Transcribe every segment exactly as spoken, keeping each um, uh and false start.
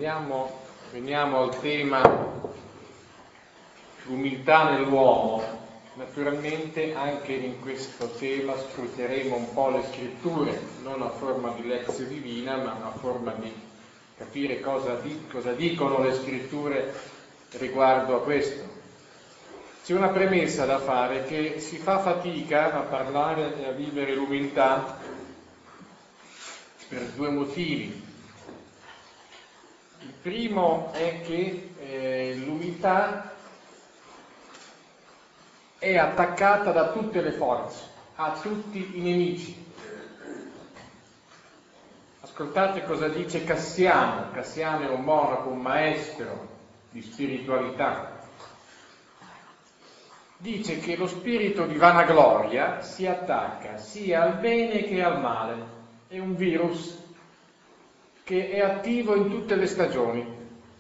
Veniamo, veniamo al tema l'umiltà nell'uomo. Naturalmente anche in questo tema sfrutteremo un po' le scritture, non a forma di lezione divina, ma a forma di capire cosa, di, cosa dicono le scritture riguardo a questo. C'è una premessa da fare, che si fa fatica a parlare e a vivere l'umiltà per due motivi. Il primo è che eh, l'umiltà è attaccata da tutte le forze, a tutti i nemici. Ascoltate cosa dice Cassiano. Cassiano è un monaco, un maestro di spiritualità. Dice che lo spirito di vanagloria si attacca sia al bene che al male. È un virus che è attivo in tutte le stagioni.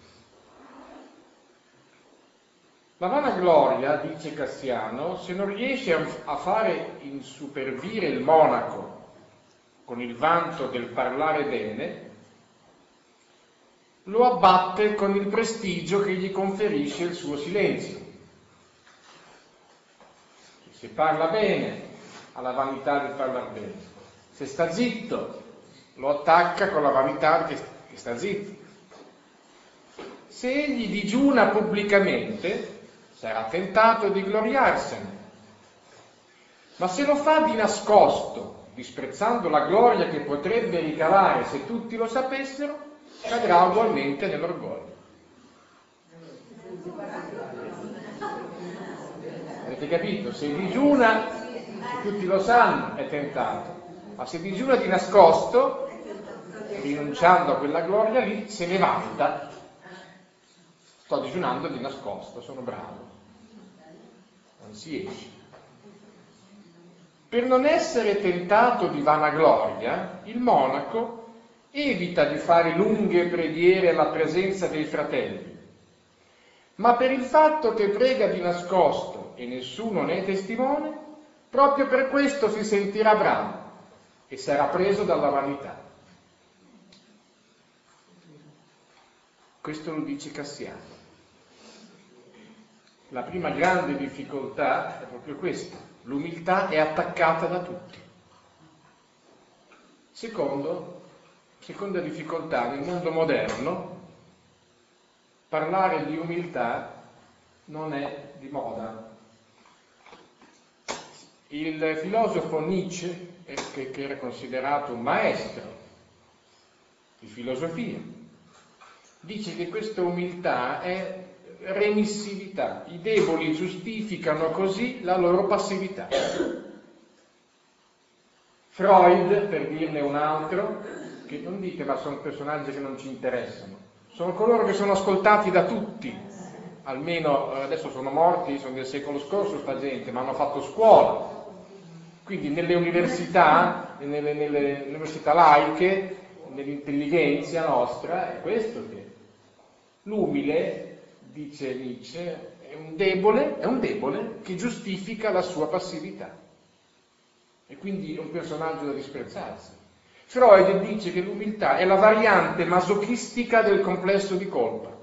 La vanagloria, dice Cassiano, se non riesce a fare insupervire il monaco con il vanto del parlare bene, lo abbatte con il prestigio che gli conferisce il suo silenzio. Se parla bene, ha la vanità di parlare bene. Se sta zitto, lo attacca con la vanità che, che sta zitto. Se egli digiuna pubblicamente, sarà tentato di gloriarsene. Ma se lo fa di nascosto, disprezzando la gloria che potrebbe ricavare se tutti lo sapessero, cadrà ugualmente nell'orgoglio. Avete capito? Se digiuna, se tutti lo sanno, è tentato. Ma se digiuna di nascosto, rinunciando a quella gloria lì, se ne vanta. Sto digiunando di nascosto, sono bravo. Non si esce. Per non essere tentato di vanagloria, il monaco evita di fare lunghe preghiere alla presenza dei fratelli, ma per il fatto che prega di nascosto e nessuno ne è testimone, proprio per questo si sentirà bravo e sarà preso dalla vanità. Questo lo dice Cassiano. La prima grande difficoltà è proprio questa: l'umiltà è attaccata da tutti. Secondo, seconda difficoltà, nel mondo moderno parlare di umiltà non è di moda. Il filosofo Nietzsche, che, che era considerato un maestro di filosofia, dice che questa umiltà è remissività. I deboli giustificano così la loro passività. Freud, per dirne un altro, che non dite ma sono personaggi che non ci interessano, sono coloro che sono ascoltati da tutti, almeno adesso sono morti, sono del secolo scorso sta gente, ma hanno fatto scuola. Quindi nelle università, nelle, nelle università laiche, nell'intelligenza nostra, è questo che l'umile, dice Nietzsche, è un debole, è un debole che giustifica la sua passività. E quindi è un personaggio da disprezzarsi. Freud dice che l'umiltà è la variante masochistica del complesso di colpa.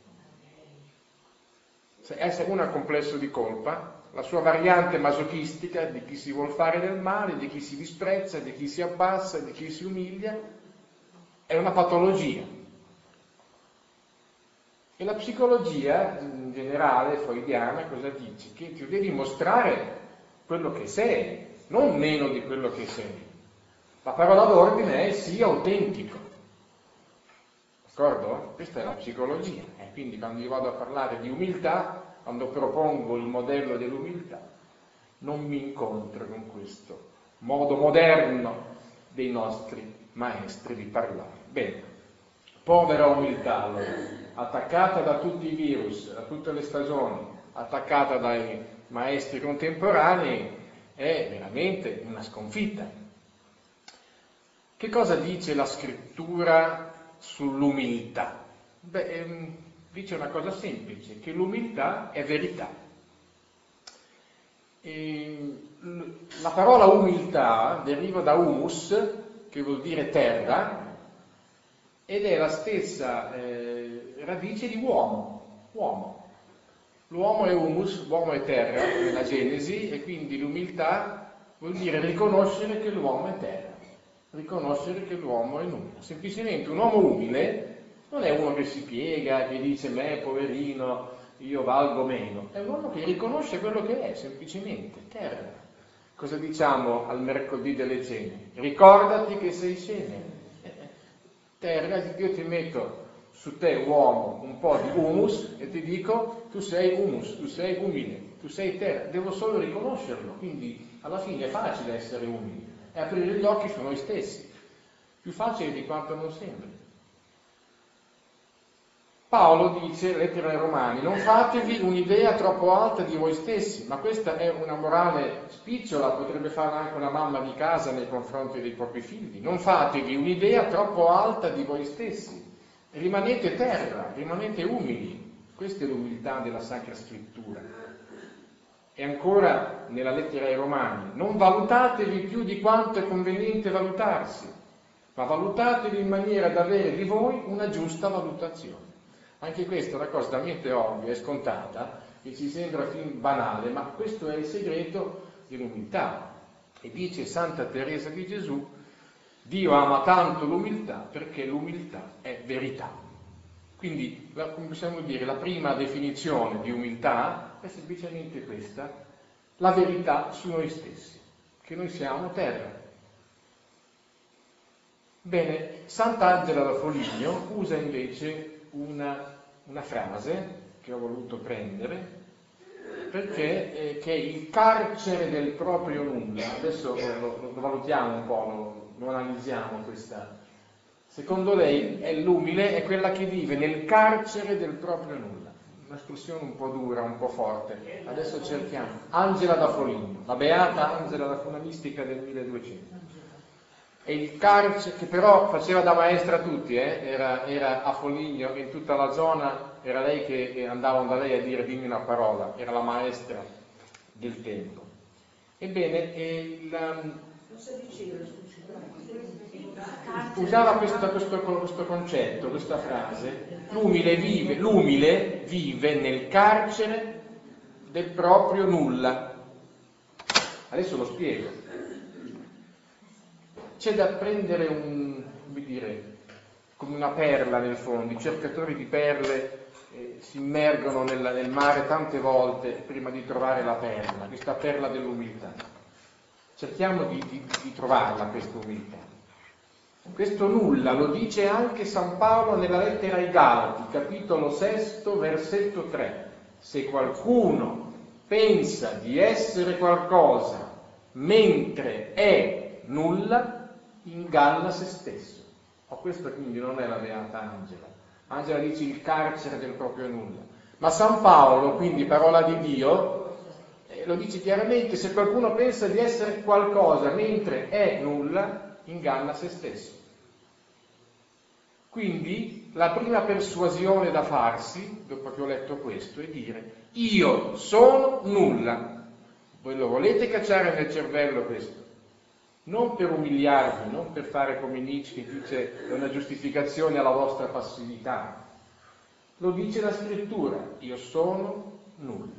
Se uno ha complesso di colpa, la sua variante masochistica di chi si vuol fare del male, di chi si disprezza, di chi si abbassa, di chi si umilia, è una patologia. E la psicologia in generale, freudiana, cosa dice? Che tu devi mostrare quello che sei, non meno di quello che sei. La parola d'ordine è sii autentico. D'accordo? Questa è la psicologia. E quindi quando io vado a parlare di umiltà, quando propongo il modello dell'umiltà, non mi incontro con questo modo moderno dei nostri maestri di parlare. Bene, povera umiltà allora, attaccata da tutti i virus, da tutte le stagioni, attaccata dai maestri contemporanei, è veramente una sconfitta. Che cosa dice la scrittura sull'umiltà? Beh, ehm, dice una cosa semplice, che l'umiltà è verità. E la parola umiltà deriva da humus, che vuol dire terra, ed è la stessa eh, radice di uomo, uomo. L'uomo è humus, l'uomo è terra nella Genesi, e quindi l'umiltà vuol dire riconoscere che l'uomo è terra, riconoscere che l'uomo è nulla. Semplicemente un uomo umile non è uno che si piega, che dice me, poverino, io valgo meno, è un uomo che riconosce quello che è, semplicemente, terra. Cosa diciamo al mercoledì delle cene? Ricordati che sei cenere. Terra, io ti metto su te, uomo, un po' di humus e ti dico tu sei humus, tu sei umile, tu sei terra, devo solo riconoscerlo, quindi alla fine è facile essere umili e aprire gli occhi su noi stessi, più facile di quanto non sembri. Paolo dice, lettera ai Romani, non fatevi un'idea troppo alta di voi stessi, ma questa è una morale spicciola, potrebbe farla anche una mamma di casa nei confronti dei propri figli. Non fatevi un'idea troppo alta di voi stessi, rimanete terra, rimanete umili. Questa è l'umiltà della Sacra Scrittura. E ancora nella lettera ai Romani, non valutatevi più di quanto è conveniente valutarsi, ma valutatevi in maniera da avere di voi una giusta valutazione. Anche questa è una cosa talmente ovvia e scontata che ci sembra fin banale, ma questo è il segreto dell'umiltà. E dice Santa Teresa di Gesù, Dio ama tanto l'umiltà perché l'umiltà è verità. Quindi, come possiamo dire, la prima definizione di umiltà è semplicemente questa, la verità su noi stessi, che noi siamo terra. Bene, Sant'Angela da Foligno usa invece una, una frase che ho voluto prendere perché eh, che è il carcere del proprio nulla. Adesso lo, lo, lo valutiamo un po', lo, lo analizziamo questa. Secondo lei è l'umile, è quella che vive nel carcere del proprio nulla. Un'espressione un po' dura, un po' forte. Adesso cerchiamo. Angela da Foligno, la beata Angela da Foligno, una mistica del milleduecento. E il carcere, che però faceva da maestra a tutti, eh? era, era a Foligno, in tutta la zona, era lei che andavano da lei a dire dimmi una parola, era la maestra del tempo. Ebbene, il, usava questo, questo, questo concetto, questa frase, l'umile vive, l'umile vive nel carcere del proprio nulla. Adesso lo spiego. C'è da prendere un, come dire, come una perla nel fondo. I cercatori di perle eh, si immergono nel, nel mare tante volte prima di trovare la perla, questa perla dell'umiltà. Cerchiamo di, di, di trovarla, questa umiltà. Questo nulla lo dice anche San Paolo nella lettera ai Galati, capitolo sesto, versetto tre. Se qualcuno pensa di essere qualcosa mentre è nulla, inganna se stesso. O questo quindi non è la beata Angela. Angela dice il carcere del proprio nulla. Ma San Paolo, quindi parola di Dio, eh, lo dice chiaramente, se qualcuno pensa di essere qualcosa mentre è nulla, inganna se stesso. Quindi la prima persuasione da farsi, dopo che ho letto questo, è dire io sono nulla. Voi lo volete cacciare nel cervello questo? Non per umiliarvi, non per fare come Nietzsche che dice è una giustificazione alla vostra passività. Lo dice la Scrittura, io sono nulla.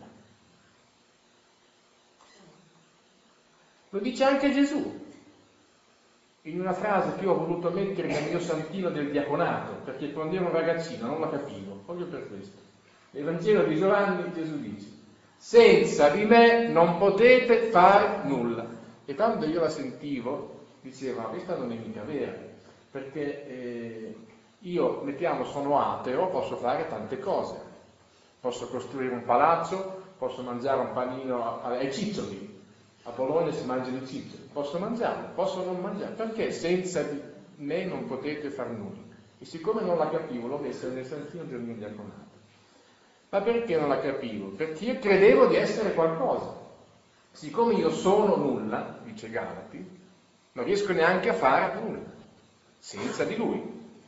Lo dice anche Gesù, in una frase che ho voluto mettere nel mio santino del diaconato, perché quando ero un ragazzino non la capivo, proprio per questo. Nel Vangelo di Giovanni Gesù dice, senza di me non potete fare nulla. E quando io la sentivo, dicevo, ma questa non è mica vera, perché eh, io, mettiamo, sono ateo, posso fare tante cose. Posso costruire un palazzo, posso mangiare un panino ai ciccioli. A Bologna si mangia i ciccioli. Posso mangiarlo, posso non mangiare. Perché senza di me non potete far nulla? E siccome non la capivo, l'ho messa nel santino del mio diaconato. Ma perché non la capivo? Perché io credevo di essere qualcosa. Siccome io sono nulla, dice Galati, non riesco neanche a fare nulla, senza di lui.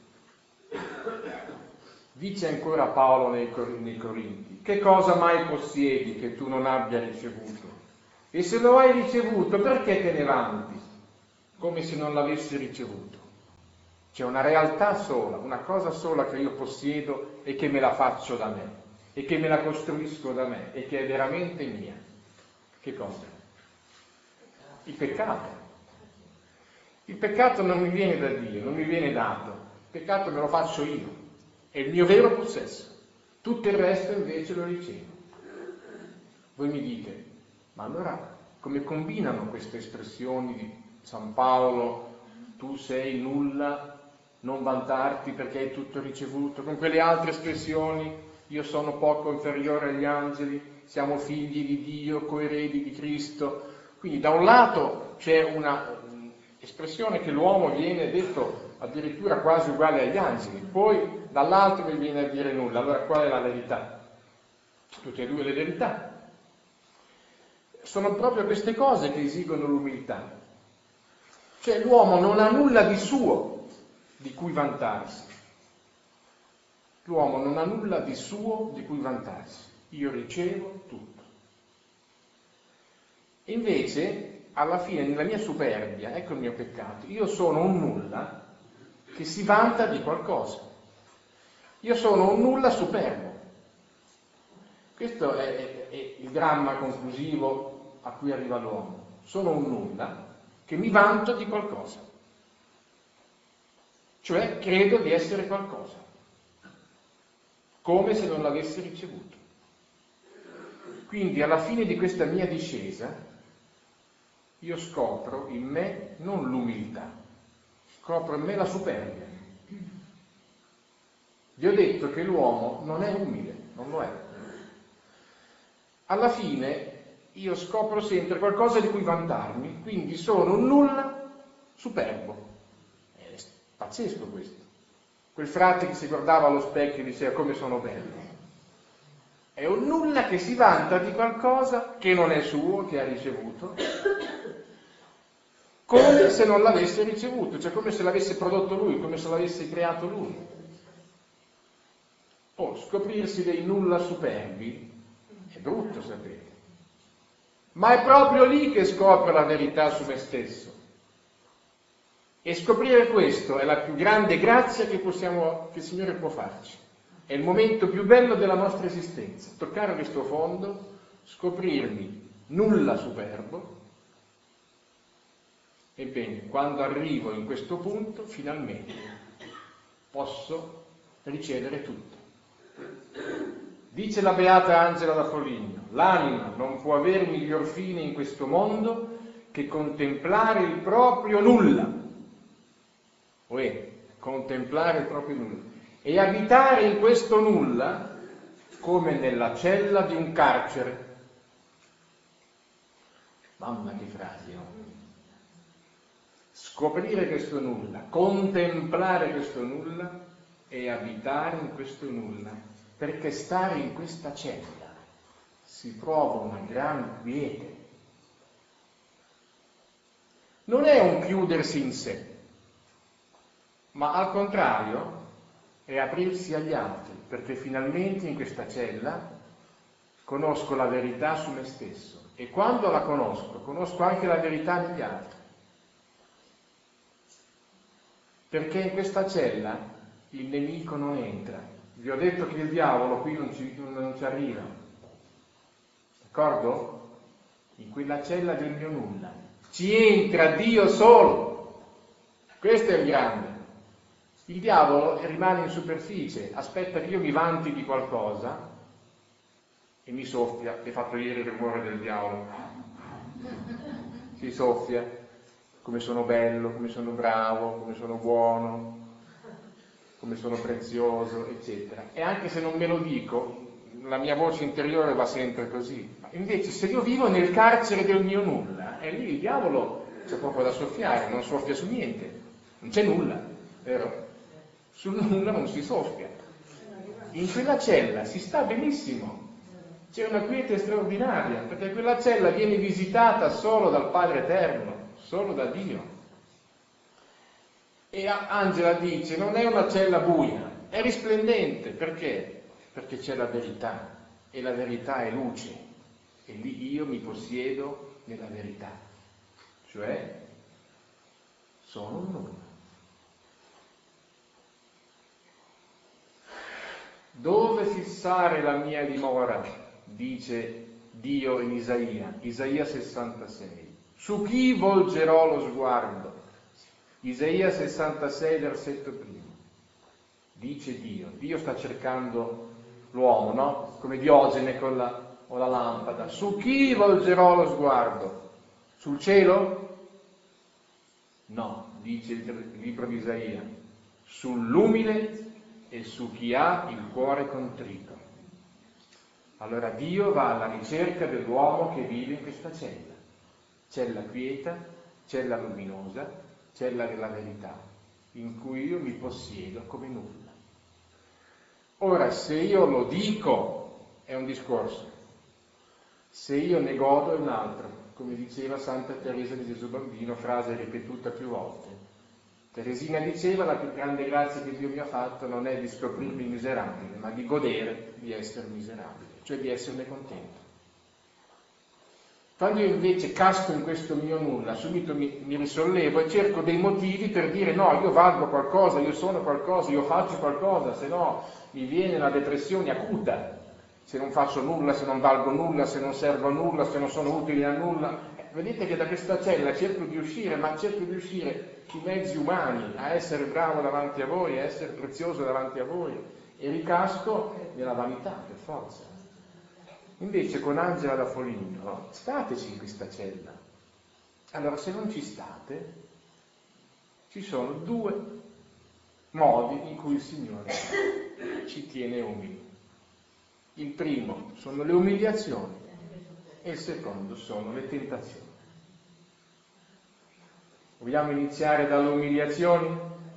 Dice ancora Paolo nei, nei Corinti, che cosa mai possiedi che tu non abbia ricevuto? E se lo hai ricevuto, perché te ne vanti? Come se non l'avessi ricevuto. C'è una realtà sola, una cosa sola che io possiedo e che me la faccio da me, e che me la costruisco da me, e che è veramente mia. Che cosa? Il peccato. Il peccato non mi viene da Dio, non mi viene dato. Il peccato me lo faccio io, è il mio vero possesso. Tutto il resto invece lo ricevo. Voi mi dite, ma allora come combinano queste espressioni di San Paolo, tu sei nulla, non vantarti perché hai tutto ricevuto, con quelle altre espressioni, io sono poco inferiore agli angeli, siamo figli di Dio, coeredi di Cristo. Quindi da un lato c'è una espressione che l'uomo viene detto addirittura quasi uguale agli angeli, poi dall'altro mi viene a dire nulla. Allora qual è la verità? Tutte e due le verità. Sono proprio queste cose che esigono l'umiltà. Cioè l'uomo non ha nulla di suo di cui vantarsi. L'uomo non ha nulla di suo di cui vantarsi. Io ricevo tutto. Invece, alla fine, nella mia superbia, ecco il mio peccato, io sono un nulla che si vanta di qualcosa. Io sono un nulla superbo. Questo è, è, è il dramma conclusivo a cui arriva l'uomo. Sono un nulla che mi vanto di qualcosa. Cioè credo di essere qualcosa, come se non l'avessi ricevuto. Quindi alla fine di questa mia discesa io scopro in me non l'umiltà, scopro in me la superbia. Vi ho detto che l'uomo non è umile, non lo è. Alla fine io scopro sempre qualcosa di cui vantarmi, quindi sono un nulla superbo. È pazzesco questo. Quel frate che si guardava allo specchio e diceva come sono bello. È un nulla che si vanta di qualcosa che non è suo, che ha ricevuto, come se non l'avesse ricevuto, cioè come se l'avesse prodotto lui, come se l'avesse creato lui. Oh, scoprirsi dei nulla superbi è brutto, sapete. Ma è proprio lì che scopro la verità su me stesso. E scoprire questo è la più grande grazia che, possiamo, che il Signore può farci. È il momento più bello della nostra esistenza. Toccare questo fondo, scoprirmi nulla superbo. Ebbene, quando arrivo in questo punto, finalmente posso ricevere tutto. Dice la beata Angela da Foligno, l'anima non può avere miglior fine in questo mondo che contemplare il proprio nulla. Uè, contemplare il proprio nulla. E abitare in questo nulla come nella cella di un carcere. Mamma che frase, no? Scoprire questo nulla, contemplare questo nulla e abitare in questo nulla, perché stare in questa cella si prova una gran quiete. Non è un chiudersi in sé, ma al contrario è aprirsi agli altri, perché finalmente in questa cella conosco la verità su me stesso e quando la conosco, conosco anche la verità degli altri. Perché in questa cella il nemico non entra. Vi ho detto che il diavolo qui non ci, non ci arriva. D'accordo? In quella cella del mio nulla. Ci entra Dio solo. Questo è il grande. Il diavolo rimane in superficie, aspetta che io mi vanti di qualcosa e mi soffia. Hai fatto ieri il rumore del diavolo. Si soffia. Come sono bello, come sono bravo, come sono buono, come sono prezioso, eccetera. E anche se non me lo dico, la mia voce interiore va sempre così. Ma invece se io vivo nel carcere del mio nulla, e lì il diavolo c'è poco da soffiare, non soffia su niente, non c'è nulla, vero? Sul nulla non si soffia. In quella cella si sta benissimo. C'è una quiete straordinaria, perché quella cella viene visitata solo dal Padre Eterno, solo da Dio. E Angela dice, non è una cella buia, è risplendente, perché? Perché c'è la verità, e la verità è luce, e lì io mi possiedo nella verità, cioè sono un nulla. Dove fissare la mia dimora? Dice Dio in Isaia, Isaia sessantasei. Su chi volgerò lo sguardo? Isaia sessantasei, versetto primo. Dice Dio, Dio sta cercando l'uomo, no? Come Diogene con la, con la lampada. Su chi volgerò lo sguardo? Sul cielo? No, dice il libro di Isaia, sull'umile e su chi ha il cuore contrito. Allora Dio va alla ricerca dell'uomo che vive in questa cella. Cella quieta, cella luminosa, cella della verità, in cui io mi possiedo come nulla. Ora, se io lo dico, è un discorso. Se io ne godo, è un altro. Come diceva Santa Teresa di Gesù Bambino, frase ripetuta più volte. Teresina diceva: la più grande grazia che Dio mi ha fatto non è di scoprirmi miserabile, ma di godere di essere miserabile, cioè di esserne contento. Quando io invece casco in questo mio nulla, subito mi, mi risollevo e cerco dei motivi per dire: no, io valgo qualcosa, io sono qualcosa, io faccio qualcosa, se no mi viene la depressione acuta. Se non faccio nulla, se non valgo nulla, se non servo a nulla, se non sono utile a nulla. Eh, vedete che da questa cella cerco di uscire, ma cerco di uscire sui mezzi umani, a essere bravo davanti a voi, a essere prezioso davanti a voi, e ricasco nella vanità, per forza. Invece con Angela da Foligno, stateci in questa cella. Allora, se non ci state, ci sono due modi in cui il Signore ci tiene umili. Il primo sono le umiliazioni e il secondo sono le tentazioni. Vogliamo iniziare dalle umiliazioni?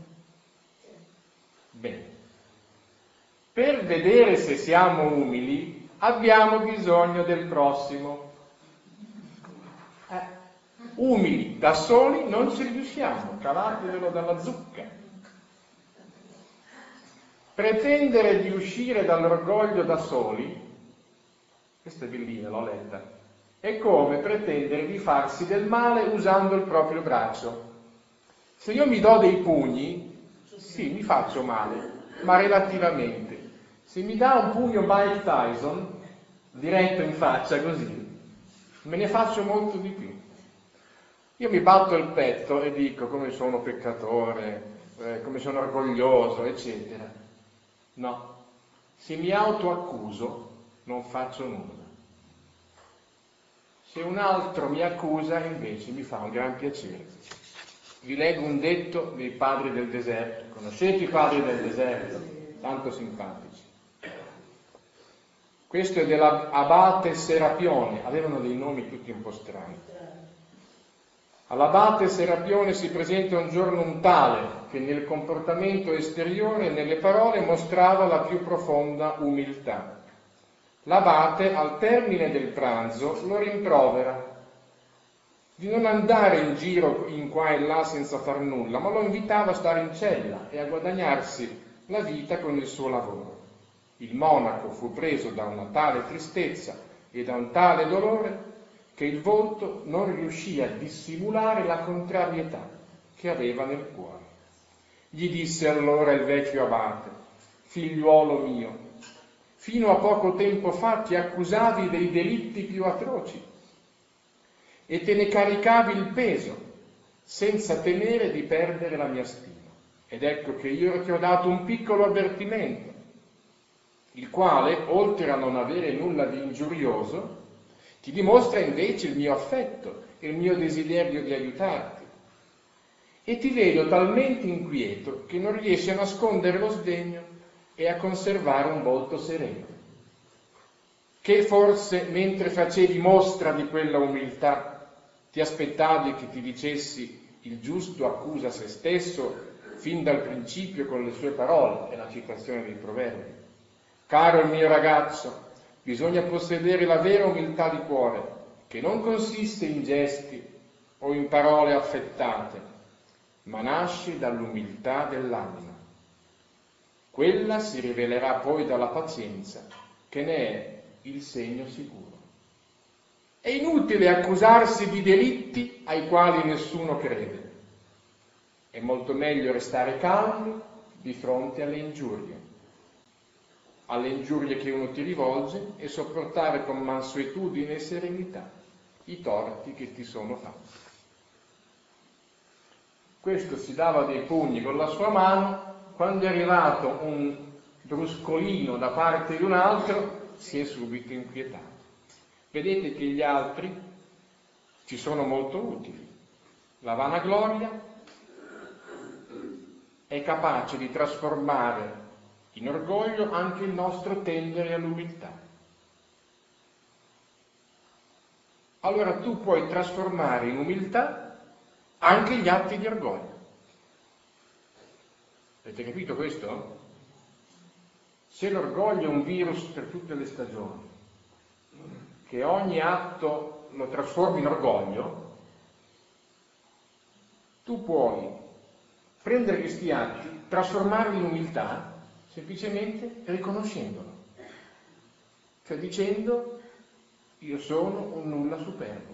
Bene. Per vedere se siamo umili abbiamo bisogno del prossimo. Eh, umili da soli non ci riusciamo, cavatevelo dalla zucca. Pretendere di uscire dall'orgoglio da soli, questa è bellina, l'ho letta, è come pretendere di farsi del male usando il proprio braccio. Se io mi do dei pugni, sì, mi faccio male, ma relativamente. Se mi dà un pugno Mike Tyson, diretto in faccia così, me ne faccio molto di più. Io mi batto il petto e dico come sono peccatore, eh, come sono orgoglioso, eccetera. No, se mi autoaccuso non faccio nulla. Se un altro mi accusa invece mi fa un gran piacere. Vi leggo un detto dei padri del deserto. Conoscete i padri del deserto? Tanto simpatici. Questo è dell'abate Serapione, avevano dei nomi tutti un po' strani. All'abate Serapione si presenta un giorno un tale che nel comportamento esteriore e nelle parole mostrava la più profonda umiltà. L'abate, al termine del pranzo, lo rimprovera di non andare in giro in qua e là senza far nulla, ma lo invitava a stare in cella e a guadagnarsi la vita con il suo lavoro. Il monaco fu preso da una tale tristezza e da un tale dolore che il volto non riuscì a dissimulare la contrarietà che aveva nel cuore. Gli disse allora il vecchio abate: figliuolo mio, fino a poco tempo fa ti accusavi dei delitti più atroci e te ne caricavi il peso senza temere di perdere la mia stima. Ed ecco che io ti ho dato un piccolo avvertimento, il quale, oltre a non avere nulla di ingiurioso, ti dimostra invece il mio affetto e il mio desiderio di aiutarti. E ti vedo talmente inquieto che non riesci a nascondere lo sdegno e a conservare un volto sereno. Che forse, mentre facevi mostra di quella umiltà, ti aspettavi che ti dicessi il giusto accusa se stesso fin dal principio con le sue parole, è la citazione dei Proverbi. Caro il mio ragazzo, bisogna possedere la vera umiltà di cuore, che non consiste in gesti o in parole affettate, ma nasce dall'umiltà dell'anima. Quella si rivelerà poi dalla pazienza, che ne è il segno sicuro. È inutile accusarsi di delitti ai quali nessuno crede. È molto meglio restare calmi di fronte alle ingiurie. alle ingiurie che uno ti rivolge e sopportare con mansuetudine e serenità i torti che ti sono fatti. Questo si dava dei pugni con la sua mano, quando è arrivato un bruscolino da parte di un altro si è subito inquietato. Vedete che gli altri ci sono molto utili. La vanagloria è capace di trasformare in orgoglio anche il nostro tendere all'umiltà. Allora tu puoi trasformare in umiltà anche gli atti di orgoglio. Avete capito questo? Se l'orgoglio è un virus per tutte le stagioni, che ogni atto lo trasformi in orgoglio, tu puoi prendere questi atti, trasformarli in umiltà, semplicemente riconoscendolo, cioè dicendo io sono un nulla superbo.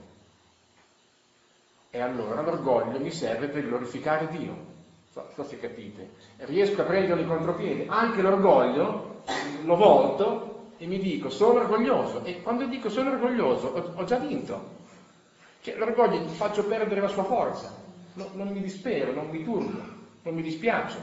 E allora l'orgoglio mi serve per glorificare Dio. So, so se capite. Riesco a prenderlo in contropiede. Anche l'orgoglio lo volto e mi dico sono orgoglioso. E quando dico sono orgoglioso ho, ho già vinto. Cioè l'orgoglio ti faccio perdere la sua forza. No, non mi dispero, non mi turbo, non mi dispiace.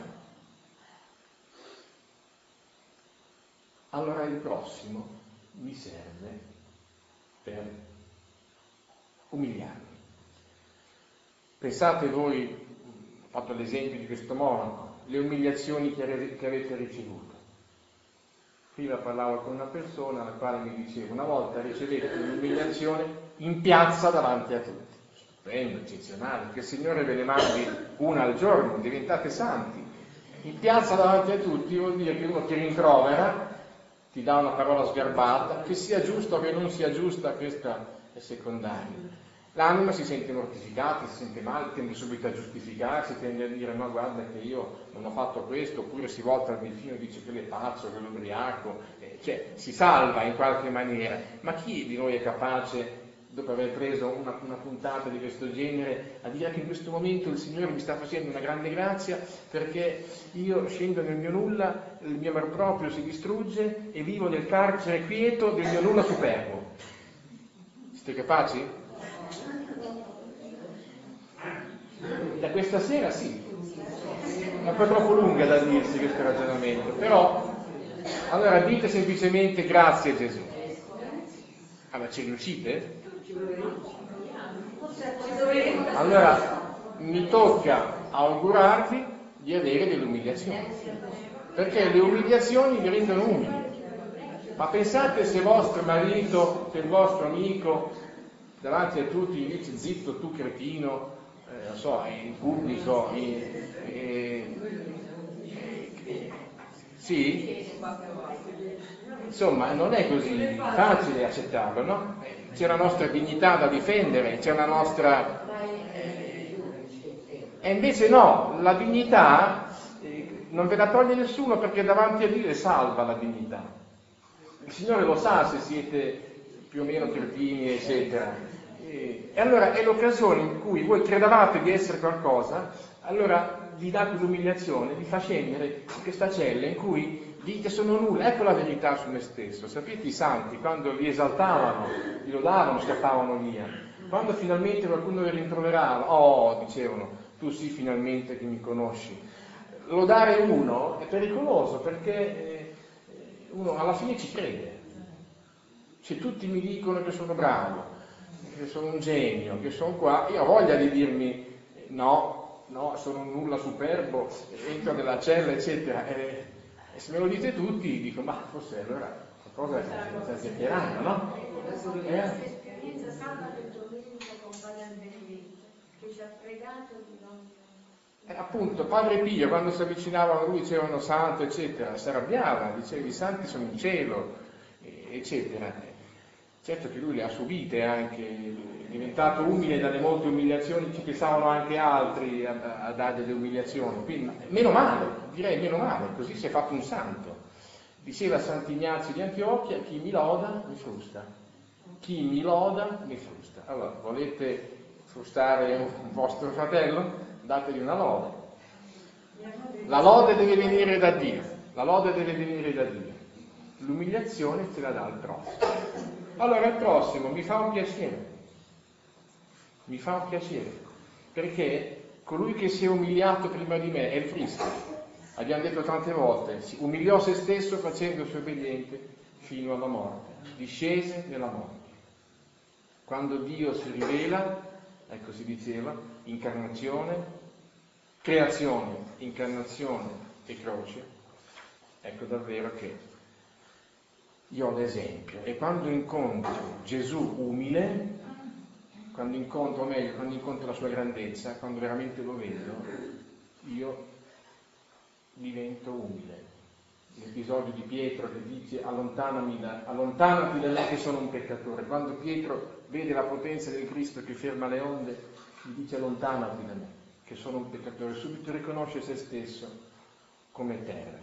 Allora il prossimo mi serve per umiliarmi. Pensate voi, ho fatto l'esempio di questo monaco, le umiliazioni che avete ricevuto. Prima parlavo con una persona alla quale mi diceva, una volta ricevete un'umiliazione in piazza davanti a tutti. Stupendo, eccezionale, che il Signore ve ne mandi una al giorno, diventate santi. In piazza davanti a tutti vuol dire che uno ti rimprovera, ti dà una parola sgarbata, che sia giusta o che non sia giusta, questa è secondaria. L'anima si sente mortificata, si sente male, tende subito a giustificarsi, tende a dire no guarda che io non ho fatto questo, oppure si volta al delfino e dice che è pazzo, che è l'ubriaco, eh, cioè si salva in qualche maniera. Ma chi di noi è capace, dopo aver preso una, una puntata di questo genere, a dire che in questo momento il Signore mi sta facendo una grande grazia perché io scendo nel mio nulla, il mio amor proprio si distrugge e vivo nel carcere quieto del mio nulla superbo? Siete capaci? Da questa sera sì, è un po' troppo lunga da dirsi questo ragionamento, però allora dite semplicemente grazie Gesù. Ah, ma ci riuscite? Allora mi tocca augurarvi di avere delle umiliazioni, perché le umiliazioni vi rendono umili. Ma pensate se vostro marito, se il vostro amico davanti a tutti vi dice zitto tu cretino, eh, non so, in pubblico, in, eh, eh, sì? Insomma, non è così facile accettarlo, no? C'è la nostra dignità da difendere, c'è la nostra... Eh, e invece no, la dignità eh, non ve la toglie nessuno perché davanti a Dio è salva la dignità. Il Signore lo sa se siete più o meno cretini, eccetera. E allora è l'occasione in cui voi credevate di essere qualcosa, allora vi dà quell'umiliazione, vi fa scendere in questa cella in cui dite sono nulla. Ecco la verità su me stesso. Sapete i santi, quando li esaltavano, li lodavano, scappavano via. Quando finalmente qualcuno li rimproverava, oh, dicevano, tu sì finalmente che mi conosci. Lodare uno è pericoloso perché uno alla fine ci crede. Se tutti mi dicono che sono bravo, che sono un genio, che sono qua, io ho voglia di dirmi no, no, sono un nulla superbo, entro nella cella, eccetera. E, e se me lo dite tutti, dico, ma forse allora qualcosa sta chiacchierando, no? Eh? L'esperienza sabato e domenica con Padre Benedetto, che ci ha pregato di non... Eh, appunto, Padre Pio, quando si avvicinavano a lui, dicevano santo, eccetera, si arrabbiava, diceva i santi sono in cielo, eccetera. Certo che lui le ha subite anche, è diventato umile dalle molte umiliazioni, ci pensavano anche altri a, a dare delle umiliazioni, quindi meno male, direi meno male, così si è fatto un santo. Diceva Sant'Ignazio di Antiochia, chi mi loda mi frusta, chi mi loda mi frusta. Allora, volete frustare un vostro fratello? Dategli una lode. La lode deve venire da Dio, la lode deve venire da Dio. l'umiliazione te la dà il prossimo. Allora il prossimo mi fa un piacere, mi fa un piacere, perché colui che si è umiliato prima di me è il Cristo. Abbiamo detto tante volte, si umiliò se stesso facendosi obbediente fino alla morte, discese nella morte. Quando Dio si rivela, ecco si diceva, incarnazione, creazione, incarnazione e croce, ecco davvero che io ho l'esempio. E quando incontro Gesù umile, quando incontro, o meglio, quando incontro la sua grandezza, quando veramente lo vedo, io divento umile. L'episodio di Pietro che dice allontanami da, allontanati da me che sono un peccatore. Quando Pietro vede la potenza del Cristo che ferma le onde, gli dice allontanati da me che sono un peccatore. Subito riconosce se stesso come terra.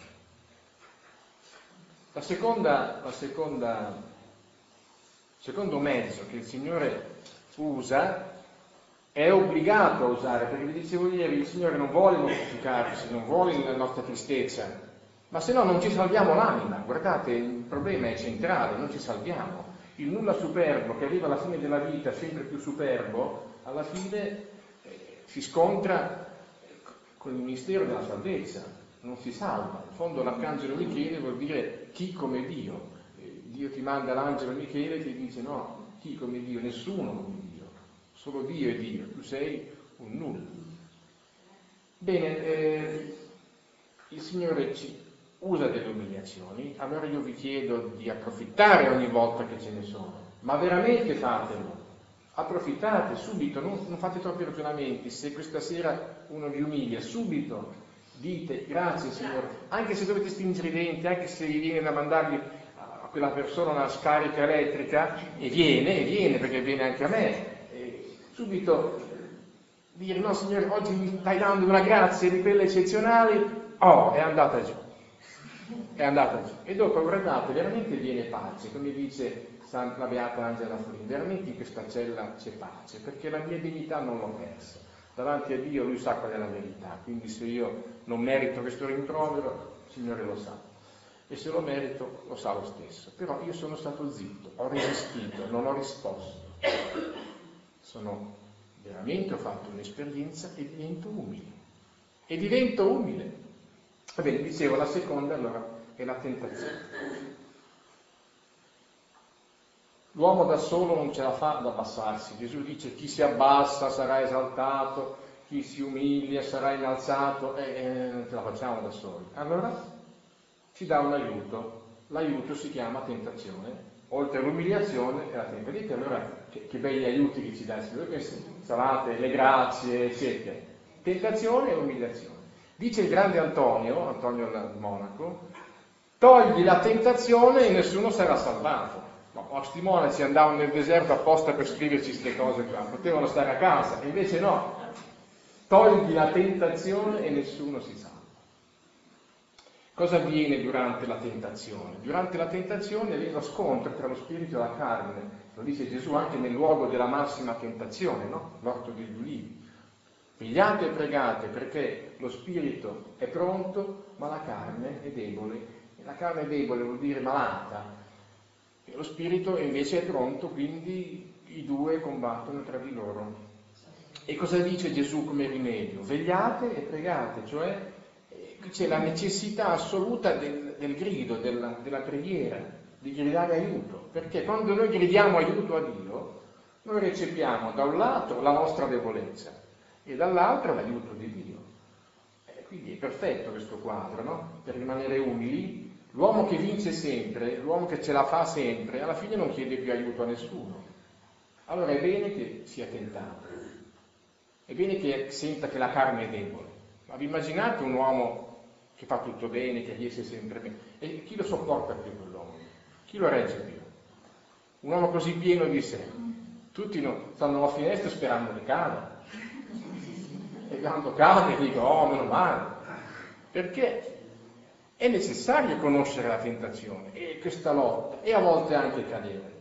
La seconda, la seconda, il secondo mezzo che il Signore usa, è obbligato a usare, perché vi dicevo ieri, il Signore non vuole mortificarci, non vuole la nostra tristezza, ma se no non ci salviamo l'anima. Guardate, il problema è centrale, non ci salviamo. Il nulla superbo che arriva alla fine della vita, sempre più superbo, alla fine eh, si scontra con il mistero della salvezza, non si salva. In fondo l'arcangelo Michele vuol dire chi come Dio. Eh, Dio ti manda l'angelo Michele che dice no, chi come Dio? Nessuno come Dio, solo Dio è Dio, tu sei un nulla. Bene, eh, il Signore ci usa delle umiliazioni, allora io vi chiedo di approfittare ogni volta che ce ne sono, ma veramente fatelo, approfittate subito, non, non fate troppi ragionamenti. Se questa sera uno vi umilia, subito dite grazie Signore, anche se dovete stringere i denti, anche se vi viene da mandargli a quella persona una scarica elettrica, e viene, e viene, perché viene anche a me, e subito dire no Signore, oggi mi stai dando una grazia di quelle eccezionali, oh, è andata giù. È andata giù. E dopo, guardate, veramente viene pace, come dice la Beata Angela Forin, veramente in questa cella c'è pace, perché la mia dignità non l'ho persa. Davanti a Dio Lui sa qual è la verità, quindi se io non merito questo rimprovero, il Signore lo sa. E se lo merito, lo sa lo stesso. Però io sono stato zitto, ho resistito, non ho risposto. Sono veramente, ho fatto un'esperienza e divento umile. E divento umile. Va bene, dicevo, la seconda allora è la tentazione. L'uomo da solo non ce la fa ad abbassarsi. Gesù dice chi si abbassa sarà esaltato, chi si umilia sarà innalzato, e eh, non ce la facciamo da soli. Allora ci dà un aiuto. L'aiuto si chiama tentazione, oltre all'umiliazione e la tentazione. Vedete allora che, che begli aiuti che ci dà il Signore, salate, le grazie, eccetera. Tentazione e umiliazione. Dice il grande Antonio, Antonio il monaco, togli la tentazione e nessuno sarà salvato. No, questi monaci andavano nel deserto apposta per scriverci queste cose qua, potevano stare a casa, e invece no, togli la tentazione e nessuno si salva. Cosa avviene durante la tentazione? Durante la tentazione viene lo scontro tra lo spirito e la carne, lo dice Gesù anche nel luogo della massima tentazione, no? L'orto degli ulivi. Pigliate e pregate perché lo spirito è pronto, ma la carne è debole. E la carne è debole vuol dire malata. E lo spirito invece è pronto, quindi i due combattono tra di loro. E cosa dice Gesù come rimedio? Vegliate e pregate, cioè c'è la necessità assoluta del, del grido, della, della preghiera, di gridare aiuto. Perché quando noi gridiamo aiuto a Dio, noi recepiamo da un lato la nostra debolezza, e dall'altro l'aiuto di Dio. Eh, quindi è perfetto questo quadro, no? Per rimanere umili, l'uomo che vince sempre, l'uomo che ce la fa sempre, alla fine non chiede più aiuto a nessuno. Allora è bene che sia tentato, è bene che senta che la carne è debole. Ma vi immaginate un uomo che fa tutto bene, che riesce sempre bene? E chi lo sopporta più quell'uomo? Chi lo regge più? Un uomo così pieno di sé. Tutti no, stanno alla finestra sperando che cada. E quando cade dico, oh, meno male, perché è necessario conoscere la tentazione e questa lotta, e a volte anche cadere.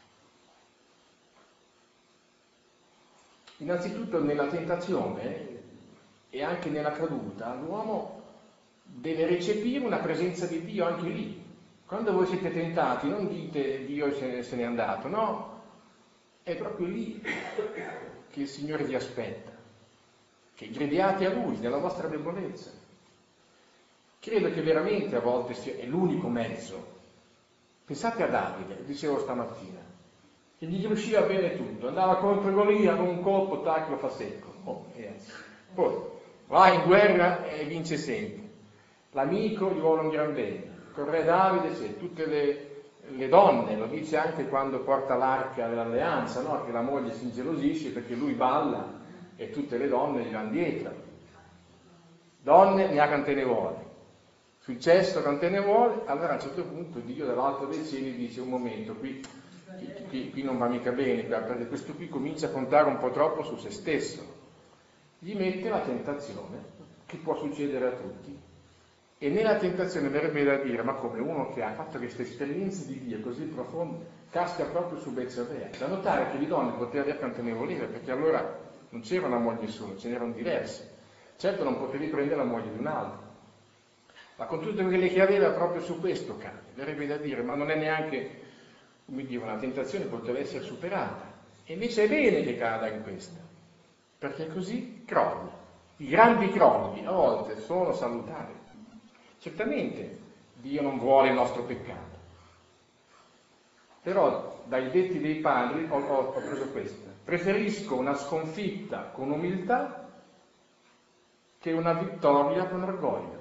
Innanzitutto nella tentazione e anche nella caduta l'uomo deve recepire una presenza di Dio anche lì, Quando voi siete tentati, non dite Dio se, se n'è andato, no, è proprio lì che il Signore vi aspetta, che gridiate a Lui nella vostra debolezza. Credo che veramente a volte sia, è l'unico mezzo. Pensate a Davide, dicevo stamattina, che gli riusciva bene tutto, andava contro Golia con un colpo, tac, lo fa secco. Oh, e poi va in guerra e vince sempre. L'amico gli vuole un gran bene. Con re Davide c'è tutte le, le donne, lo dice anche quando porta l'arca dell'alleanza, no? Che la moglie si ingelosisce perché lui balla e tutte le donne gli vanno dietro. Donne ne ha quante ne vuole. Successo quante ne vuole, allora a un certo punto Dio dall'alto dei cieli dice un momento, qui, qui, qui, qui non va mica bene, perché questo qui comincia a contare un po' troppo su se stesso. Gli mette la tentazione, che può succedere a tutti, e nella tentazione verrebbe da dire, ma come uno che ha fatto queste esperienze di Dio così profonde, casca proprio su Betsabea. Da notare che di donne poteva avere quante ne voleva, perché allora non c'era una moglie sola, ce n'erano diverse. Certo non potevi prendere la moglie di un altro. Ma con tutte quelle che aveva proprio su questo cade, verrebbe da dire, ma non è neanche, come dire, una tentazione poteva essere superata. E invece è bene che cada in questa, perché così crolli. I grandi crolli a volte sono salutari. Certamente Dio non vuole il nostro peccato, però dai detti dei padri ho, ho, ho preso questa. Preferisco una sconfitta con umiltà che una vittoria con orgoglio.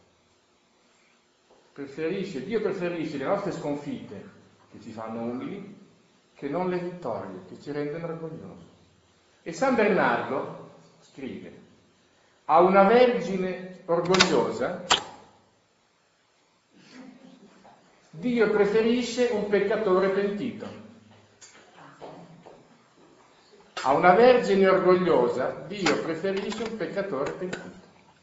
Preferisce, Dio preferisce le nostre sconfitte che ci fanno umili che non le vittorie che ci rendono orgogliosi. E San Bernardo scrive: a una vergine orgogliosa Dio preferisce un peccatore pentito. A una vergine orgogliosa Dio preferisce un peccatore pentito.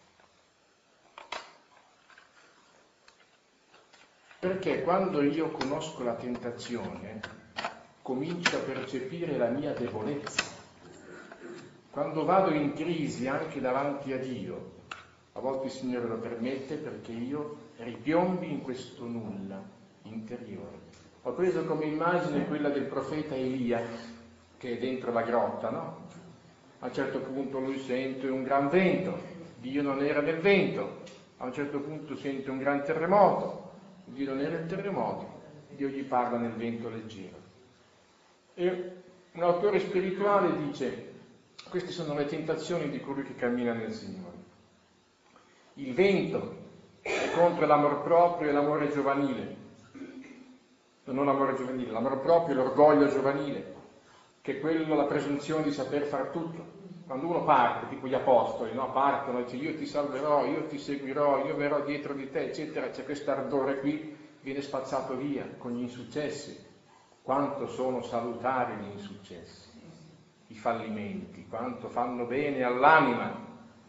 Perché quando io conosco la tentazione, comincio a percepire la mia debolezza. Quando vado in crisi anche davanti a Dio, a volte il Signore lo permette perché io ripiombi in questo nulla interiore. Ho preso come immagine quella del profeta Elia, che è dentro la grotta, no? A un certo punto lui sente un gran vento, Dio non era nel vento. A un certo punto sente un gran terremoto, Dio non era il terremoto, Dio gli parla nel vento leggero. E un autore spirituale dice: queste sono le tentazioni di colui che cammina nel Signore. Il vento è contro l'amor proprio e l'amore giovanile, non l'amore giovanile, l'amor proprio e l'orgoglio giovanile, che è quello, la presunzione di saper far tutto. Quando uno parte, tipo gli apostoli, no? Partono e dice io ti salverò, io ti seguirò, io verrò dietro di te, eccetera, c'è questo ardore qui, viene spazzato via con gli insuccessi. Quanto sono salutari gli insuccessi, i fallimenti, quanto fanno bene all'anima.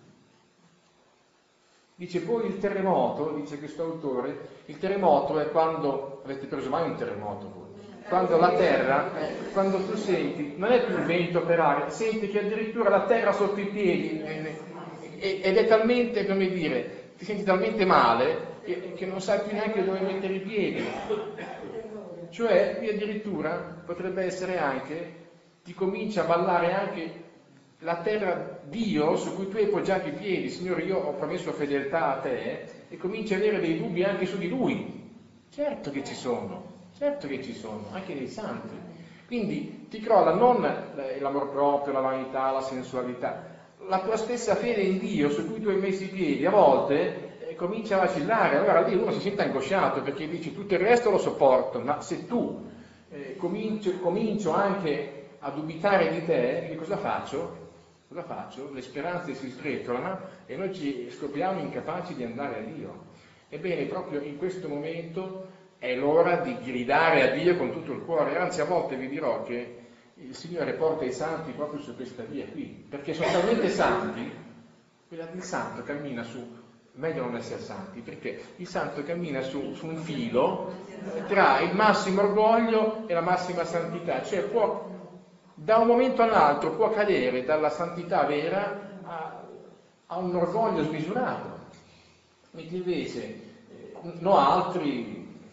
Dice poi il terremoto, dice questo autore, il terremoto è quando, avete preso mai un terremoto voi? Quando la terra, eh, quando tu senti, non è più il vento per aria, senti che addirittura la terra sotto i piedi, eh, eh, ed è talmente, come dire, ti senti talmente male che, che non sai più neanche dove mettere i piedi. Cioè, qui addirittura potrebbe essere anche, ti comincia a ballare anche la terra Dio su cui tu hai poggiato i piedi. Signore, io ho promesso fedeltà a te, e cominci a avere dei dubbi anche su di Lui. Certo che ci sono. Certo che ci sono, anche dei santi. Quindi ti crolla non l'amor proprio, la vanità, la sensualità, la tua stessa fede in Dio su cui tu hai messo i piedi, a volte eh, comincia a vacillare. Allora lì uno si sente angosciato perché dice tutto il resto lo sopporto, ma se tu eh, comincio, comincio anche a dubitare di te, che cosa faccio? Cosa faccio? Le speranze si sgretolano e noi ci scopriamo incapaci di andare a Dio. Ebbene, proprio in questo momento è l'ora di gridare a Dio con tutto il cuore, anzi a volte vi dirò che il Signore porta i santi proprio su questa via qui, perché sono talmente santi, quella del santo cammina su, meglio non essere santi, perché il santo cammina su, su un filo tra il massimo orgoglio e la massima santità, cioè può, da un momento all'altro può cadere dalla santità vera a, a un orgoglio smisurato, mentre invece eh, no altri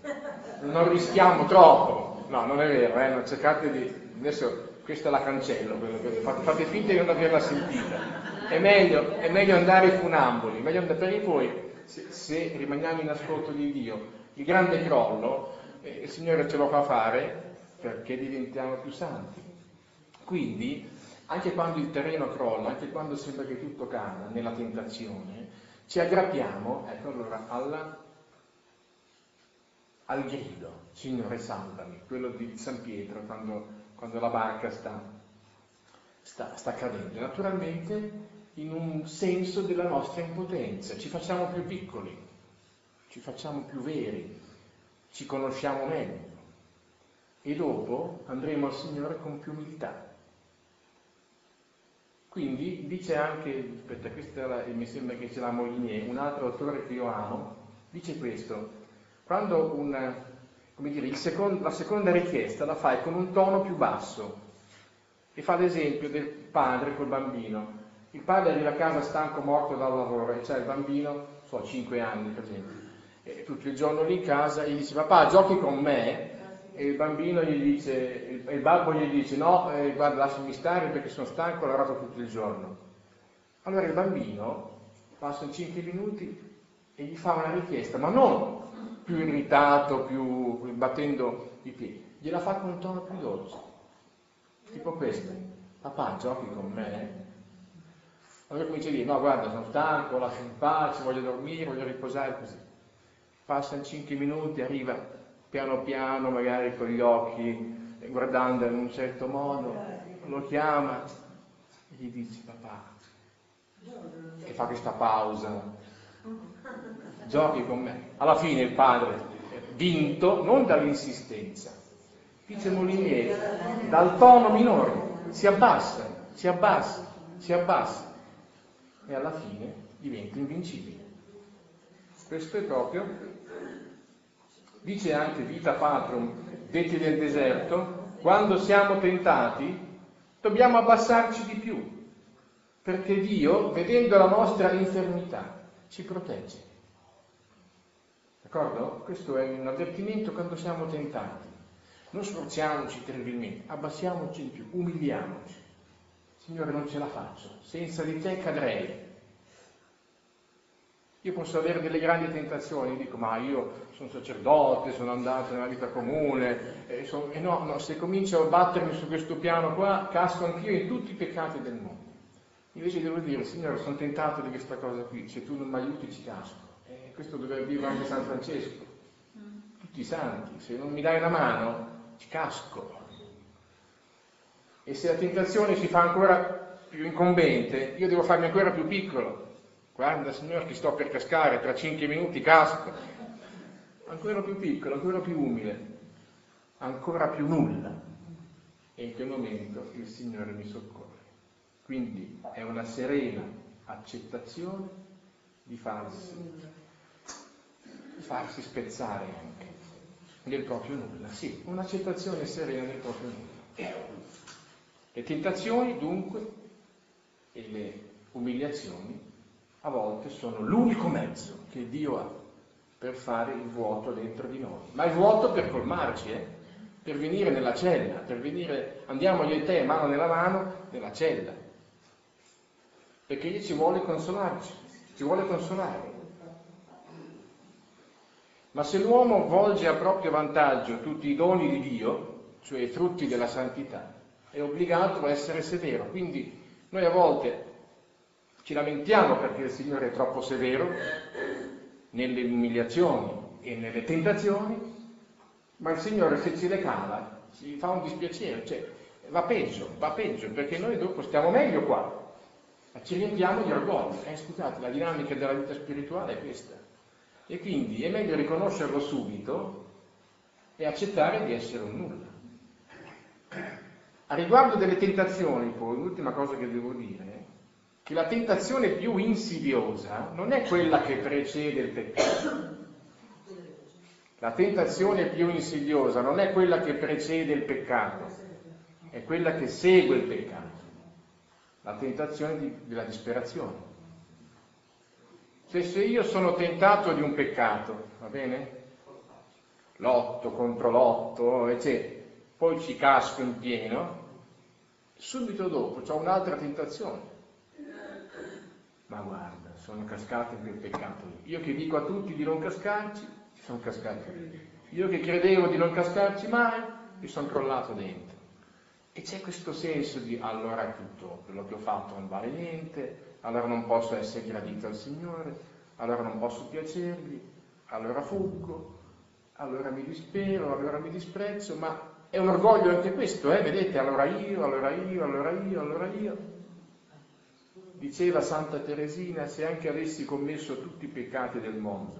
non rischiamo troppo. No, non è vero, eh? Non cercate di... Adesso questa la cancello, fate, fate finta di non averla sentita. È meglio, è meglio andare funamboli, meglio andare, perché poi, se, se rimaniamo in ascolto di Dio, il grande crollo, eh, il Signore ce lo fa fare perché diventiamo più santi. Quindi, anche quando il terreno crolla, anche quando sembra che tutto cada nella tentazione, ci aggrappiamo, ecco allora, alla, al grido, Signore salvami, quello di San Pietro quando, quando la barca sta, sta, sta cadendo. Naturalmente in un senso della nostra impotenza, ci facciamo più piccoli, ci facciamo più veri, ci conosciamo meglio e dopo andremo al Signore con più umiltà. Quindi dice anche, aspetta, questa è la, mi sembra che ce l'ha Molinier, un altro autore che io amo, dice questo: quando un, come dire, il secondo, la seconda richiesta la fai con un tono più basso, e fa l'esempio del padre col bambino. Il padre arriva a casa stanco, morto dal lavoro, e c'è il bambino, so, cinque anni per esempio, e tutto il giorno lì in casa, e gli dice: papà, giochi con me? E il bambino gli dice, il, il babbo gli dice: no, eh, guarda, lasciami stare perché sono stanco, ho lavorato tutto il giorno. Allora il bambino passano cinque minuti e gli fa una richiesta, ma non più irritato, più battendo i piedi, gliela fa con un tono più dolce, tipo questo: papà, giochi con me? Allora comincia a dire: no, guarda, sono stanco, lascio in pace, voglio dormire, voglio riposare, così. Passano cinque minuti, arriva piano piano, magari con gli occhi, guardando in un certo modo, lo chiama e gli dice: papà, e fa questa pausa, giochi con me. Alla fine il padre, vinto non dall'insistenza, dice Molinier, dal tono minore, si abbassa, si abbassa, si abbassa, e alla fine diventa invincibile. Questo è proprio... Dice anche Vita Patrum, detti del deserto, quando siamo tentati dobbiamo abbassarci di più, perché Dio, vedendo la nostra infermità, ci protegge. D'accordo? Questo è un avvertimento quando siamo tentati. Non sforziamoci terribilmente, abbassiamoci di più, umiliamoci. Signore, non ce la faccio, senza di te cadrei. Io posso avere delle grandi tentazioni, dico: ma io sono sacerdote, sono andato nella vita comune, e, sono... e no, no, se comincio a battermi su questo piano qua, casco anch'io in tutti i peccati del mondo. Invece devo dire: Signore, sono tentato di questa cosa qui, se tu non mi aiuti ci casco. E questo doveva dire anche San Francesco, tutti i santi: se non mi dai una mano, ci casco. E se la tentazione si fa ancora più incombente, io devo farmi ancora più piccolo. Guarda, Signore, che sto per cascare, tra cinque minuti casco. Ancora più piccolo, ancora più umile, ancora più nulla. E in quel momento il Signore mi soccorre. Quindi è una serena accettazione di farsi, di farsi spezzare anche del proprio nulla. Sì, un'accettazione serena del proprio nulla. Le tentazioni, dunque, e le umiliazioni a volte sono l'unico mezzo che Dio ha per fare il vuoto dentro di noi. Ma il vuoto per colmarci, eh? Per venire nella cella, per venire, andiamo io e te, mano nella mano, nella cella. Perché Egli ci vuole consolarci, ci vuole consolare. Ma se l'uomo volge a proprio vantaggio tutti i doni di Dio, cioè i frutti della santità, è obbligato a essere severo. Quindi noi a volte ci lamentiamo perché il Signore è troppo severo nelle umiliazioni e nelle tentazioni, ma il Signore, se ce le cala, ci fa un dispiacere, cioè va peggio, va peggio, perché noi dopo stiamo meglio qua, ma ci riempiamo di orgoglio. Eh, scusate, la dinamica della vita spirituale è questa. E quindi è meglio riconoscerlo subito e accettare di essere un nulla. A riguardo delle tentazioni, poi, l'ultima cosa che devo dire, che la tentazione più insidiosa non è quella che precede il peccato. La tentazione più insidiosa non è quella che precede il peccato, è quella che segue il peccato. La tentazione di, della disperazione. Cioè, se io sono tentato di un peccato, va bene? l'otto contro l'otto, eccetera, poi ci casco in pieno, subito dopo c'ho un'altra tentazione. Ma guarda, sono cascato in quel peccato lì. Io che dico a tutti di non cascarci, sono cascato lì. Io che credevo di non cascarci mai, mi sono crollato dentro. E c'è questo senso di allora tutto quello che ho fatto non vale niente, allora non posso essere gradito al Signore, allora non posso piacergli, allora fuggo, allora mi dispero, allora mi disprezzo, ma è un orgoglio anche questo, eh? Vedete, allora io, allora io, allora io, allora io. Diceva Santa Teresina, se anche avessi commesso tutti i peccati del mondo,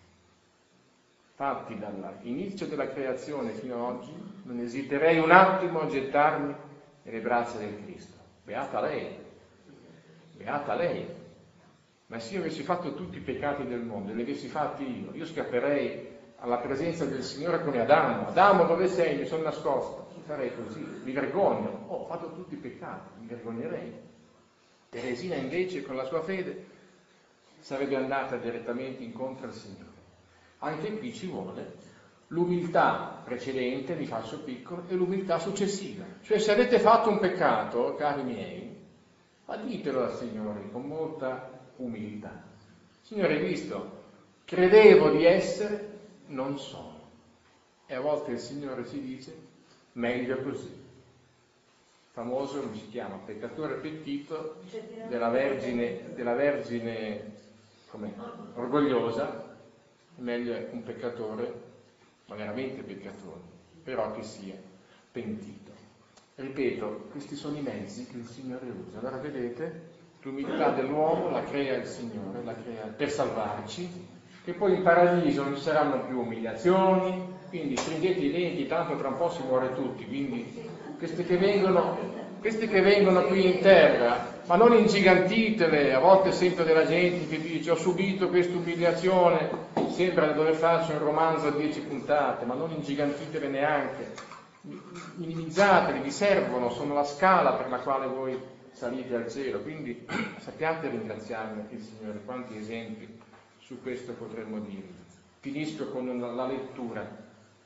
fatti dall'inizio della creazione fino ad oggi, non esiterei un attimo a gettarmi nelle braccia del Cristo. Beata lei, beata lei. Ma se io avessi fatto tutti i peccati del mondo e li avessi fatti io, io scapperei alla presenza del Signore come Adamo. Adamo, dove sei? Mi sono nascosto. Farei così, mi vergogno. Oh, ho fatto tutti i peccati, mi vergognerei. Teresina invece con la sua fede sarebbe andata direttamente incontro al Signore. Anche qui ci vuole l'umiltà precedente, mi faccio piccolo, e l'umiltà successiva. Cioè se avete fatto un peccato, cari miei, ma ditelo al Signore con molta umiltà. Signore, visto, credevo di essere, non sono. E a volte il Signore ci dice, meglio così. Famoso, come si chiama, peccatore pentito della Vergine, della Vergine com'è, orgogliosa, meglio è un peccatore, ma veramente peccatore, però che sia pentito. Ripeto, questi sono i mezzi che il Signore usa. Allora vedete, l'umiltà dell'uomo la crea il Signore, la crea per salvarci, che poi in paradiso non ci saranno più umiliazioni, quindi stringete i denti, tanto tra un po' si muore tutti, quindi questi che vengono, questi che vengono qui in terra, ma non ingigantitele. A volte sento della gente che dice ho subito questa umiliazione, sembra di dover farci un romanzo a dieci puntate, ma non ingigantitele neanche, minimizzateli, vi servono, sono la scala per la quale voi salite al cielo, quindi sappiate ringraziare il Signore. Quanti esempi su questo potremmo dirvi. Finisco con la lettura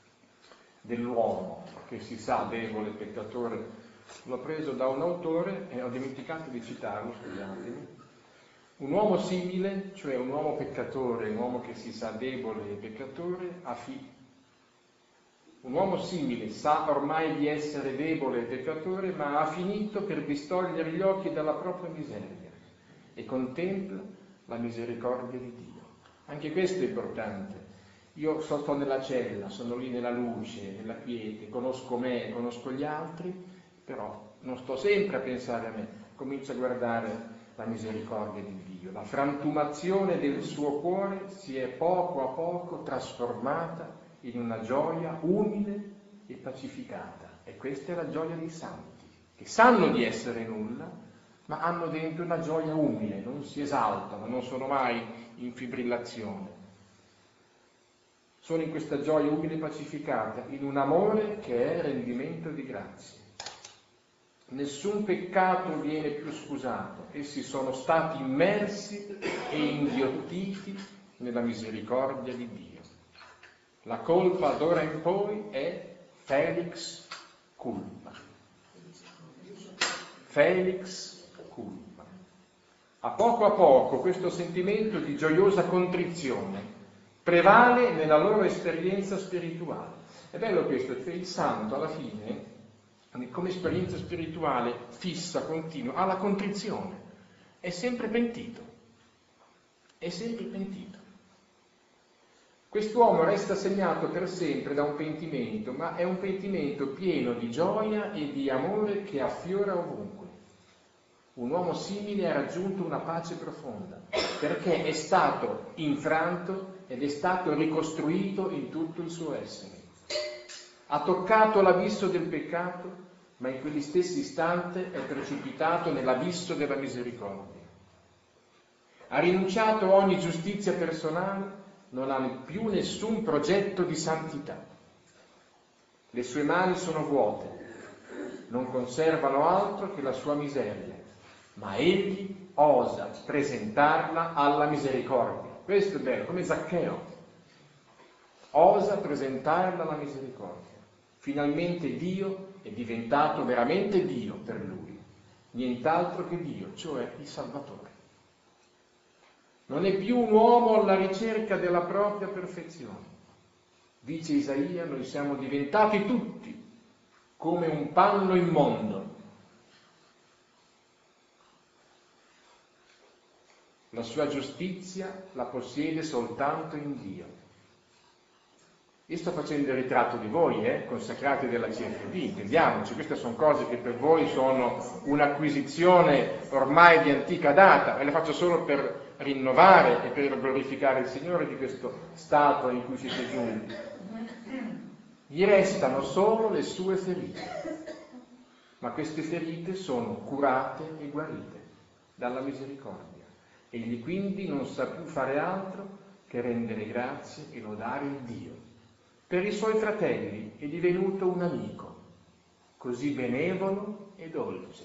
dell'uomo che si sa debole, peccatore. L'ho preso da un autore e ho dimenticato di citarlo, scusatemi. Un uomo simile, cioè un uomo peccatore, un uomo che si sa debole e peccatore, ha fi- un uomo simile sa ormai di essere debole e peccatore, ma ha finito per distogliere gli occhi dalla propria miseria e contempla la misericordia di Dio. Anche questo è importante. Io sto nella cella, sono lì nella luce, nella quiete, conosco me, conosco gli altri, però non sto sempre a pensare a me, comincio a guardare la misericordia di Dio. La frantumazione del suo cuore si è poco a poco trasformata in una gioia umile e pacificata. E questa è la gioia dei santi, che sanno di essere nulla, ma hanno dentro una gioia umile, non si esaltano, non sono mai in fibrillazione. Sono in questa gioia umile e pacificata, in un amore che è rendimento di grazie. Nessun peccato viene più scusato, essi sono stati immersi e inghiottiti nella misericordia di Dio. La colpa d'ora in poi è Felix culpa. Felix culpa. A poco a poco questo sentimento di gioiosa contrizione prevale nella loro esperienza spirituale. È bello questo, che il santo alla fine, come esperienza spirituale fissa, continua, ha la contrizione, è sempre pentito, è sempre pentito. Quest'uomo resta segnato per sempre da un pentimento, ma è un pentimento pieno di gioia e di amore che affiora ovunque. Un uomo simile ha raggiunto una pace profonda, perché è stato infranto ed è stato ricostruito in tutto il suo essere. Ha toccato l'abisso del peccato, ma in quegli stessi istanti è precipitato nell'abisso della misericordia. Ha rinunciato a ogni giustizia personale, non ha più nessun progetto di santità. Le sue mani sono vuote, non conservano altro che la sua miseria, ma egli osa presentarla alla misericordia. Questo è bello, come Zaccheo. osa presentarla alla misericordia. Finalmente Dio è diventato veramente Dio per lui, nient'altro che Dio, cioè il Salvatore. Non è più un uomo alla ricerca della propria perfezione. Dice Isaia, noi siamo diventati tutti come un panno immondo. La sua giustizia la possiede soltanto in Dio. Io sto facendo il ritratto di voi, eh, consacrati della C F D, intendiamoci, queste sono cose che per voi sono un'acquisizione ormai di antica data, e le faccio solo per rinnovare e per glorificare il Signore di questo stato in cui siete giunti. Gli restano solo le sue ferite, ma queste ferite sono curate e guarite dalla misericordia. Egli quindi non sa più fare altro che rendere grazie e lodare il Dio. Per i suoi fratelli è divenuto un amico, così benevolo e dolce.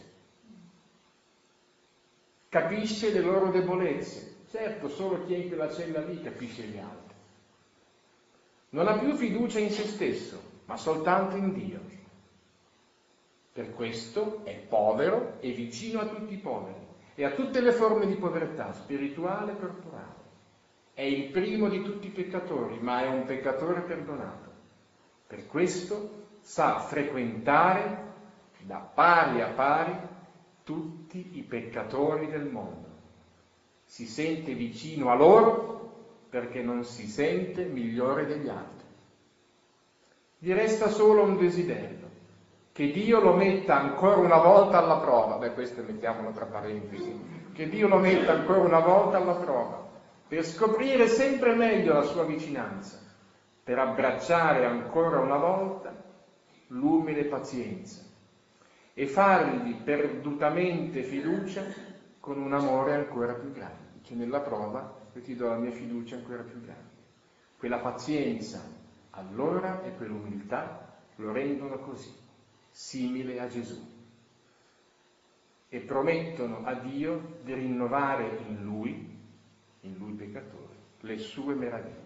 Capisce le loro debolezze. Certo, solo chi è in quella cella lì capisce gli altri. Non ha più fiducia in se stesso, ma soltanto in Dio. Per questo è povero e vicino a tutti i poveri e a tutte le forme di povertà spirituale e corporale. È il primo di tutti i peccatori, ma è un peccatore perdonato. Per questo sa frequentare da pari a pari tutti i peccatori del mondo. Si sente vicino a loro perché non si sente migliore degli altri. Gli resta solo un desiderio, che Dio lo metta ancora una volta alla prova. Beh, questo mettiamolo tra parentesi. Che Dio lo metta ancora una volta alla prova, per scoprire sempre meglio la sua vicinanza, per abbracciare ancora una volta l'umile pazienza e fargli perdutamente fiducia con un amore ancora più grande. Che nella prova io ti do la mia fiducia ancora più grande. Quella pazienza allora e quell'umiltà lo rendono così, simile a Gesù, e promettono a Dio di rinnovare in Lui, in Lui peccatore, le sue meraviglie.